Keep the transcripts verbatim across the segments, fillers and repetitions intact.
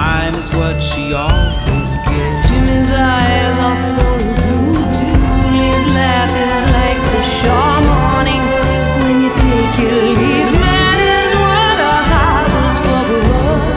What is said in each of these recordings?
time is what she always gets. Jimmy's eyes are full of blue. Julie's laugh is like the Shaw mornings when you take your leave. Man is what a house for the world.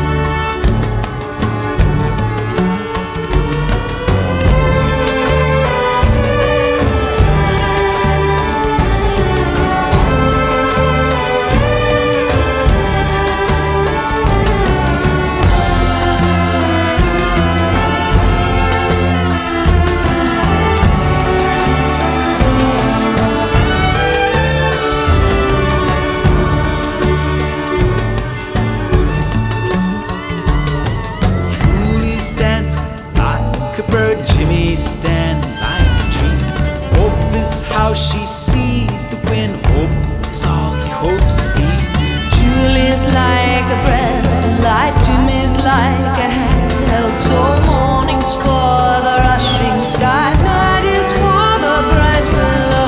Jimmy stand like a tree. Hope is how she sees the wind. Hope is all he hopes to be. Julie's like a breath of light. Jimmy's like a hand held so mornings for the rushing sky. Night is for the bright below.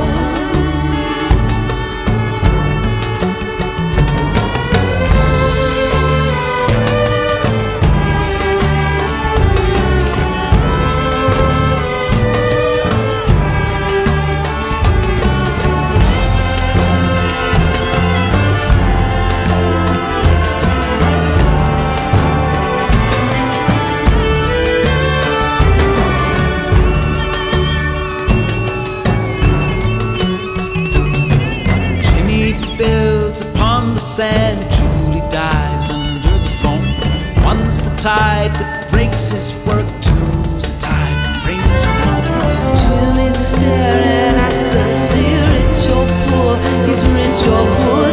Upon the sand, Julie dives under the foam. One's the tide that breaks his work, two's the tide that brings him home. Jimmy's staring at the sea, rich or poor, he's rich or poor.